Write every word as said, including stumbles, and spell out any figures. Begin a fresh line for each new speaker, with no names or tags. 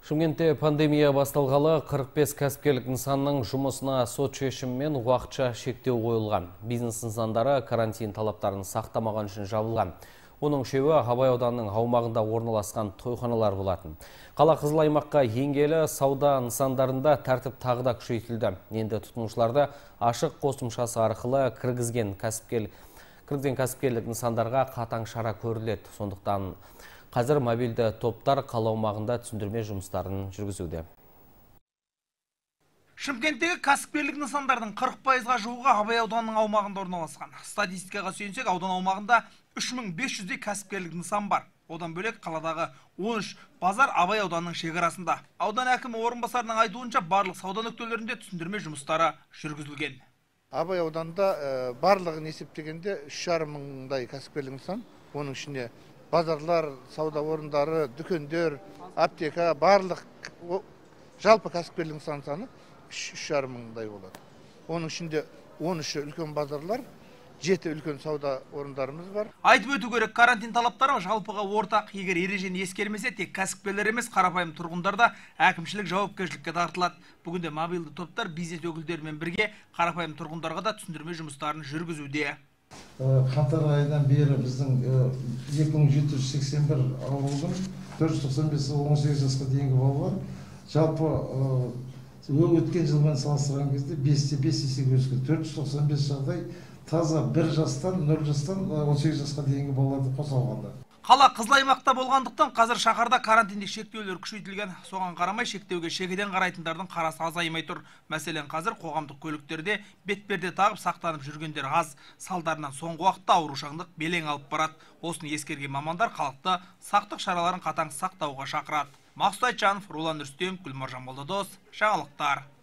Шымкентте пандемия басталғалы қырық бес кәсіпкерлік нысанның жұмысына сот шешімімен уақытша шектеу қойылған. Бизнес нысандары карантин талаптарын сақтамаған үшін жабылған. Оның үшеуі Абай ауданының аумағында орналасқан тойханалар болатын. Қала Қызыл аймаққа енгелі сауда нысандарында тәртіп тағы да күшейтілді. Енді тұтынушыларды ашық қосымшасы арқылы кіргізген кәсіпкерлік кіргізген кәсіпкерлік нысандарға қатаң шара көріледі. Сондықтан қазір мобильді топтар қала аумағында түсіндірме жұмыстарын жүргізуде.
Шымкенттегі кәсіпкерлік нысандардың қырық пайызға жуығы Абай ауданының аумағында орналасқан. Статистикаға сүйенсек, аудан аумағында үш мың бес жүздей кәсіпкерлік нысан бар. Одан бөлек қаладағы он үш базар Абай ауданының шекарасында. Аудан әкімі орынбасарының айтуынша барлық сауда нүктелерінде түсіндірме жұмыстары жүргізілген.
Абай ауданында барлығын есептегенде үш жарым мыңдай кәсіпкерлік нысан, оның ішінде базарлар, сауда орындары, дүкендер, аптека, барлық жалпы кәсіпкерлік нысан саны үш жарым мыңдай болады. Оның ішінде он үші үлкен базарлар, жеті үлкен сауда орындарымыз бар.
Айтып өту керек, карантин талаптары жалпыға ортақ. Егер ережені ескермесе, тек кәсіпкерлер емес, қарапайым тұрғындар да әкімшілік жауапкершілікке тартылады. Бүгінде мобильді топтар бизнес өкілдерімен бірге қарапайым тұрғындарға да түсіндірме жұмыстарын жүргізуде.
Қаңтар айынан бері біздің екі мың жеті жүз сексен бір ауылдың төрт жүз тоқсан бес он сегіз жасқа дейінгі балалар жалпы өткен жылмен салыстырған кезде бесте бес есеге өскен. төрт жүз тоқсан бес жағдай таза бір жастан нөл жастан он сегіз жасқа дейінгі балаларды қоса алғанда.
Қала Қызыл аймақта болғандықтан қазір шаһарда карантиндік шектеулер күшейтілген. Соған қарамай шектеуге шегеден қарайтындардың қарасы азаймай тұр. Мәселен, қазір қоғамдық көліктерде бетперде тағып сақтанып жүргендер аз. Салдарынан соңғы уақытта аурушаңдық белең алып барады. Осыны ескерген мамандар халықты сақтық шараларын қатаң сақтауға шақырады. Мақсұт Айтжанов, Рулан Рүстем, Гүлмаржан Молдодос, жаңалықтар.